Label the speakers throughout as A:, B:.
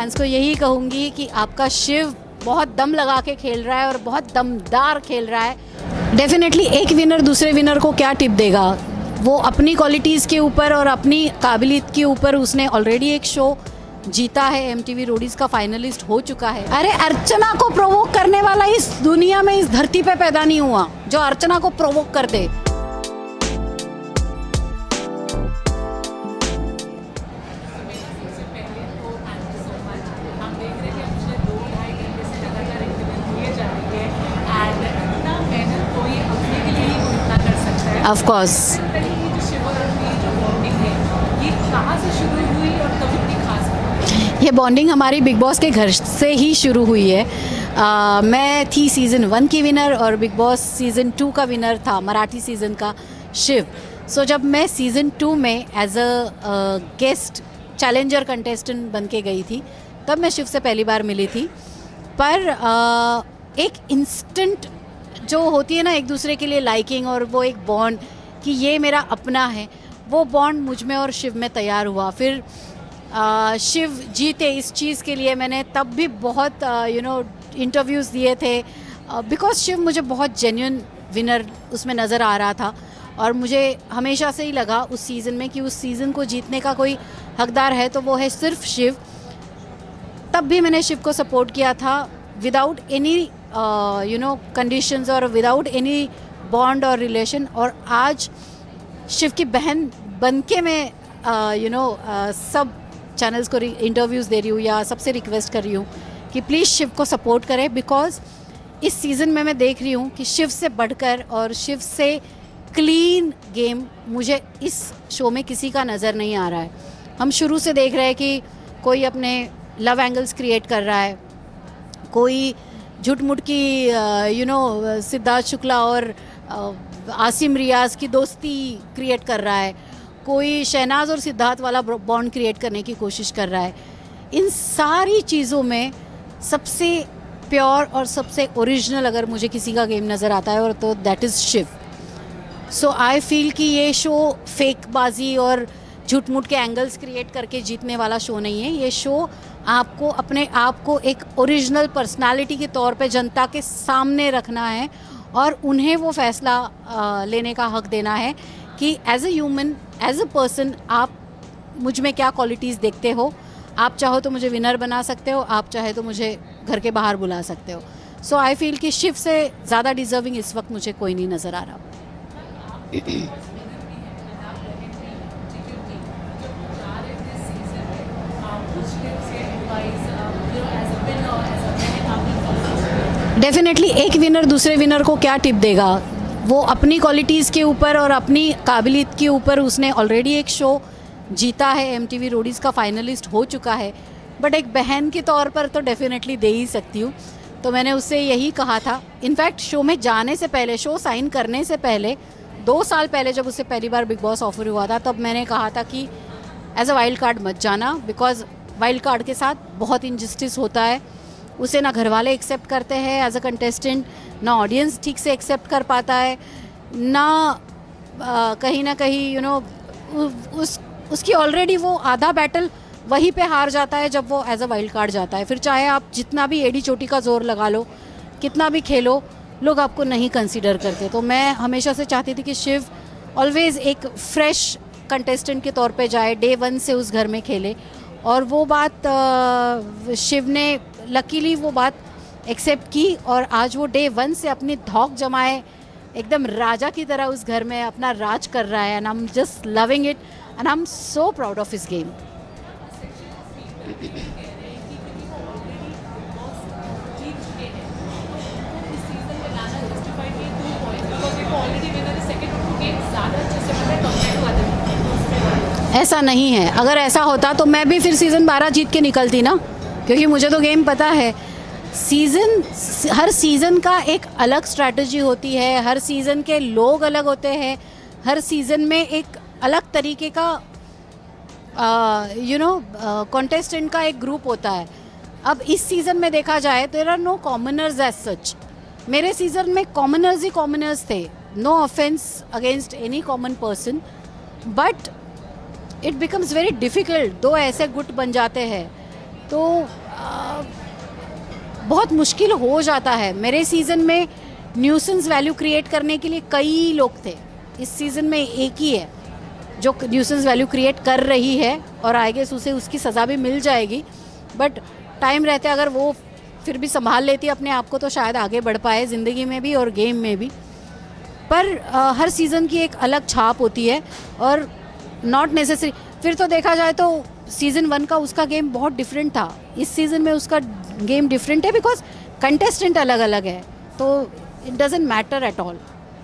A: Fans को यही कहूँगी कि आपका शिव बहुत दम लगा के खेल रहा है और बहुत दमदार खेल रहा है। डेफिनेटली एक विनर दूसरे विनर को क्या टिप देगा, वो अपनी क्वालिटीज़ के ऊपर और अपनी काबिलियत के ऊपर उसने ऑलरेडी एक शो जीता है, MTV रोडीज़ का फाइनलिस्ट हो चुका है। अरे अर्चना को प्रोवोक करने वाला इस दुनिया में, इस धरती पे पैदा नहीं हुआ जो अर्चना को प्रोवोक कर दे। ऑफ कोर्स ये बॉन्डिंग हमारी बिग बॉस के घर से ही शुरू हुई है। मैं थी सीज़न 1 की विनर और बिग बॉस सीज़न 2 का विनर था, मराठी सीज़न का शिव। सो जब मैं सीज़न 2 में as a guest challenger contestant बन के गई थी, तब मैं शिव से पहली बार मिली थी। पर एक इंस्टेंट जो होती है ना एक दूसरे के लिए लाइकिंग और वो एक बॉन्ड कि ये मेरा अपना है, वो बॉन्ड मुझ में और शिव में तैयार हुआ। फिर शिव जीते इस चीज़ के लिए मैंने तब भी बहुत इंटरव्यूज़ दिए थे, बिकॉज शिव मुझे बहुत जेन्युइन विनर उसमें नज़र आ रहा था। और मुझे हमेशा से ही लगा उस सीज़न में कि उस सीज़न को जीतने का कोई हकदार है तो वो है सिर्फ शिव। तब भी मैंने शिव को सपोर्ट किया था विदाउट एनी कंडीशंस और विदाउट एनी बॉन्ड और रिलेशन। और आज शिव की बहन बन के मैं सब चैनल्स को इंटरव्यूज़ दे रही हूँ या सबसे रिक्वेस्ट कर रही हूँ कि प्लीज़ शिव को सपोर्ट करें, बिकॉज इस सीज़न में मैं देख रही हूँ कि शिव से बढ़कर और शिव से क्लीन गेम मुझे इस शो में किसी का नज़र नहीं आ रहा है। हम शुरू से देख रहे हैं कि कोई अपने लव एंगल्स क्रिएट कर रहा है, कोई झूठ-मूठ की सिद्धार्थ शुक्ला और आसिम रियाज की दोस्ती क्रिएट कर रहा है, कोई शहनाज और सिद्धार्थ वाला बॉन्ड क्रिएट करने की कोशिश कर रहा है। इन सारी चीज़ों में सबसे प्योर और सबसे ओरिजिनल अगर मुझे किसी का गेम नज़र आता है और तो that is Shiv. So I feel कि ये शो फेकबाजी और झूठ-मूठ के एंगल्स क्रिएट करके जीतने वाला शो नहीं है। ये शो आपको अपने आप को एक ओरिजिनल पर्सनालिटी के तौर पे जनता के सामने रखना है और उन्हें वो फैसला लेने का हक देना है कि as a human, as a person आप मुझ में क्या क्वालिटीज़ देखते हो। आप चाहो तो मुझे विनर बना सकते हो, आप चाहे तो मुझे घर के बाहर बुला सकते हो। सो आई फील कि शिव से ज़्यादा डिज़र्विंग इस वक्त मुझे कोई नहीं नज़र आ रहा। डेफिनेटली एक विनर दूसरे विनर को क्या टिप देगा, वो अपनी क्वालिटीज़ के ऊपर और अपनी काबिलियत के ऊपर उसने ऑलरेडी एक शो जीता है, MTV रोडीज़ का फाइनलिस्ट हो चुका है। बट एक बहन के तौर पर तो डेफिनेटली दे ही सकती हूँ। तो मैंने उससे यही कहा था, इनफैक्ट शो में जाने से पहले, शो साइन करने से पहले 2 साल पहले जब उससे पहली बार बिग बॉस ऑफर हुआ था, तब मैंने कहा था कि एज अ वाइल्ड कार्ड मत जाना, बिकॉज वाइल्ड कार्ड के साथ बहुत इनजस्टिस होता है। उसे ना घर वाले एक्सेप्ट करते हैं एज अ कंटेस्टेंट, ना ऑडियंस ठीक से एक्सेप्ट कर पाता है, ना कहीं ना कहीं उसकी ऑलरेडी वो आधा बैटल वहीं पे हार जाता है जब वो एज अ वाइल्ड कार्ड जाता है। फिर चाहे आप जितना भी एडी चोटी का जोर लगा लो, कितना भी खेलो, लोग आपको नहीं कंसीडर करते। तो मैं हमेशा से चाहती थी कि शिव ऑलवेज़ एक फ्रेश कंटेस्टेंट के तौर पे जाए, डे 1 से उस घर में खेले। और वो बात शिव ने लकीली वो बात एक्सेप्ट की और आज वो डे 1 से अपनी धौक जमाए एकदम राजा की तरह उस घर में अपना राज कर रहा है। And I am just loving it and I am so proud of his game. ऐसा नहीं है, अगर ऐसा होता तो मैं भी फिर सीज़न 12 जीत के निकलती ना, क्योंकि मुझे तो गेम पता है। हर सीज़न का एक अलग स्ट्रैटेजी होती है, हर सीज़न के लोग अलग होते हैं, हर सीज़न में एक अलग तरीके का कॉन्टेस्टेंट का एक ग्रुप होता है। अब इस सीज़न में देखा जाए तो there are no commoners as such. मेरे सीज़न में कॉमनर्स ही कॉमनर्स थे, no offence against any common person, but it becomes very difficult. दो ऐसे गुट बन जाते हैं तो बहुत मुश्किल हो जाता है। मेरे सीज़न में न्यूसेंस वैल्यू क्रिएट करने के लिए कई लोग थे, इस सीज़न में एक ही है जो न्यूसेंस वैल्यू क्रिएट कर रही है और आई गेस उसे उसकी सज़ा भी मिल जाएगी। बट टाइम रहते अगर वो फिर भी संभाल लेती अपने आप को तो शायद आगे बढ़ पाए ज़िंदगी में भी और गेम में भी। पर हर सीज़न की एक अलग छाप होती है और नॉट नेसेसरी। फिर तो देखा जाए तो सीज़न 1 का उसका गेम बहुत डिफरेंट था, इस सीज़न में उसका गेम डिफरेंट है बिकॉज कंटेस्टेंट अलग अलग है, तो it doesn't matter at all.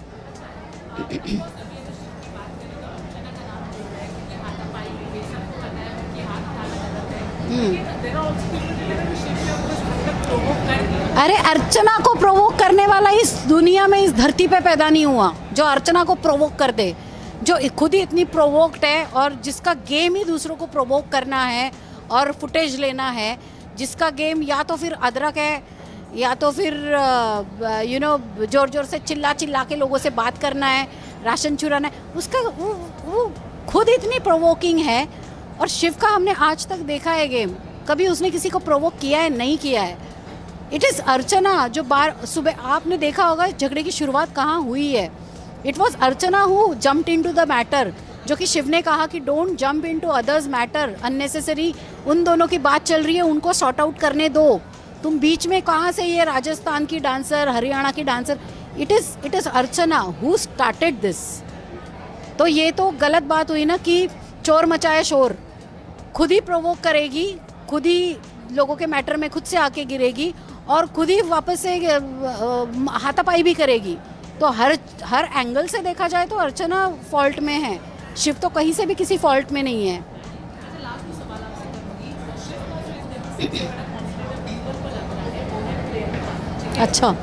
A: अरे अर्चना को प्रोवोक करने वाला इस दुनिया में, इस धरती पे पैदा नहीं हुआ जो अर्चना को प्रोवोक कर दे, जो खुद ही इतनी प्रोवोक्ड है और जिसका गेम ही दूसरों को प्रोवोक करना है और फुटेज लेना है, जिसका गेम या तो फिर अदरक है या तो फिर यू नो जोर जोर से चिल्ला चिल्ला के लोगों से बात करना है, राशन चुराना है, उसका वो खुद इतनी प्रोवोकिंग है। और शिव का हमने आज तक देखा है गेम, कभी उसने किसी को प्रोवोक किया है? नहीं किया है। इट इज़ अर्चना जो सुबह आपने देखा होगा झगड़े की शुरुआत कहाँ हुई है, it was Archana who jumped into the matter, जो कि शिव ने कहा कि don't jump into others matter unnecessary. उन दोनों की बात चल रही है, उनको सॉर्ट आउट करने दो, तुम बीच में कहाँ से ये राजस्थान की डांसर, हरियाणा की dancer. It is Archana who started this. तो ये तो गलत बात हुई ना कि चोर मचाए शोर, खुद ही प्रोवोक करेगी, खुद ही लोगों के मैटर में खुद से आके गिरेगी और खुद ही वापस से हाथापाई भी करेगी। तो हर एंगल से देखा जाए तो अर्चना फॉल्ट में है, शिव तो कहीं से भी किसी फॉल्ट में नहीं है। अच्छा,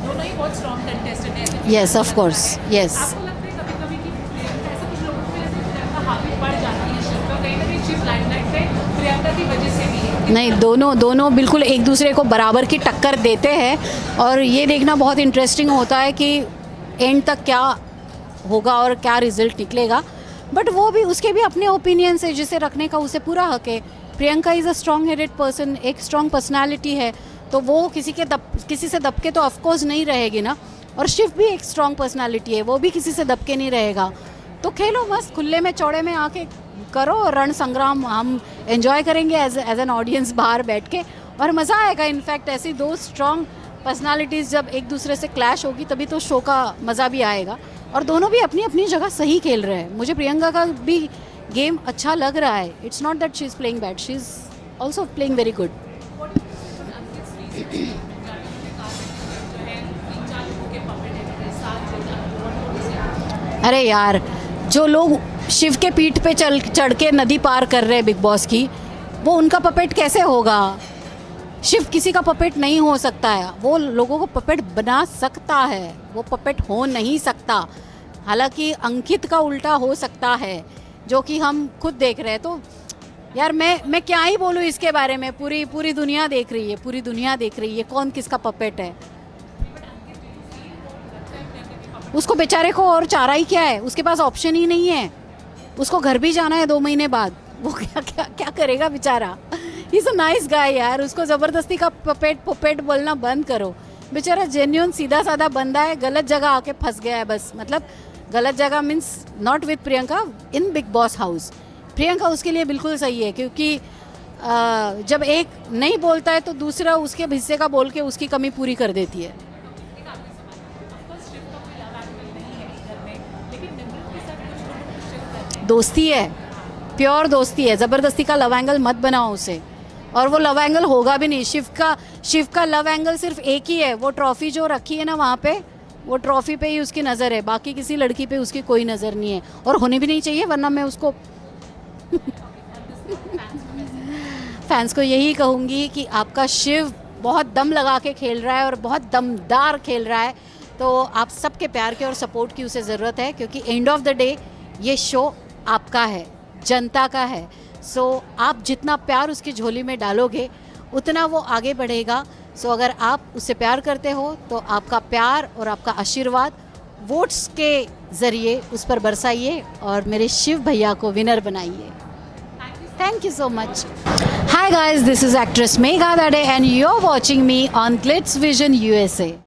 A: यस ऑफ कोर्स, यस। नहीं, दोनों बिल्कुल एक दूसरे को बराबर की टक्कर देते हैं और ये देखना बहुत इंटरेस्टिंग होता है कि एंड तक क्या होगा और क्या रिजल्ट निकलेगा। बट वो भी, उसके भी अपने ओपिनियन से जिसे रखने का उसे पूरा हक है। Priyanka is a strong headed person, एक स्ट्रॉन्ग पर्सनालिटी है, तो वो किसी से दबके तो ऑफकोर्स नहीं रहेगी ना। और शिव भी एक स्ट्रॉन्ग पर्सनालिटी है, वो भी किसी से दबके नहीं रहेगा। तो खेलो मस्त, खुले में चौड़े में आके करो रण संग्राम, हम एंजॉय करेंगे एज एन ऑडियंस बाहर बैठ के और मज़ा आएगा। इनफैक्ट ऐसी दो स्ट्रॉन्ग पर्सनालिटीज़ जब एक दूसरे से क्लैश होगी तभी तो शो का मज़ा भी आएगा। और दोनों भी अपनी अपनी जगह सही खेल रहे हैं। मुझे प्रियंका का भी गेम अच्छा लग रहा है। It's not that she is playing bad, she is also playing very good. अरे यार, जो लोग शिव के पीठ पे चढ़ के नदी पार कर रहे हैं बिग बॉस की, वो उनका पपेट कैसे होगा? शिव किसी का पपेट नहीं हो सकता है, वो लोगों को पपेट बना सकता है, वो पपेट हो नहीं सकता। हालांकि अंकित का उल्टा हो सकता है, जो कि हम खुद देख रहे हैं। तो यार मैं क्या ही बोलूँ इसके बारे में, पूरी दुनिया देख रही है, पूरी दुनिया देख रही है कौन किसका पपेट है। उसको बेचारे को और चारा ही क्या है, उसके पास ऑप्शन ही नहीं है। उसको घर भी जाना है 2 महीने बाद, वो क्या करेगा बेचारा। He is a nice guy यार, उसको ज़बरदस्ती का पपेट बोलना बंद करो। बेचारा जेन्युइन सीधा साधा बंदा है, गलत जगह आके फंस गया है बस। मतलब गलत जगह means not with Priyanka, in big boss house. Priyanka उसके लिए बिल्कुल सही है, क्योंकि जब एक नहीं बोलता है तो दूसरा उसके हिस्से का बोल के उसकी कमी पूरी कर देती है। दोस्ती है, प्योर दोस्ती है, ज़बरदस्ती का लव एंगल मत बनाओ उसे। और वो लव एंगल होगा भी नहीं। शिव का लव एंगल सिर्फ एक ही है, वो ट्रॉफी जो रखी है ना वहाँ पे, वो ट्रॉफी पे ही उसकी नज़र है, बाकी किसी लड़की पे उसकी कोई नज़र नहीं है और होने भी नहीं चाहिए, वरना मैं उसको फैंस को यही कहूँगी कि आपका शिव बहुत दम लगा के खेल रहा है और बहुत दमदार खेल रहा है। तो आप सबके प्यार के और सपोर्ट की उसे ज़रूरत है, क्योंकि एंड ऑफ द डे ये शो आपका है, जनता का है। सो आप जितना प्यार उसकी झोली में डालोगे उतना वो आगे बढ़ेगा। सो अगर आप उससे प्यार करते हो तो आपका प्यार और आपका आशीर्वाद वोट्स के ज़रिए उस पर बरसाइए और मेरे शिव भैया को विनर बनाइए। Thank you so much. Hi guys, this is actress Megha Dade and you're watching me on Glitz Vision USA.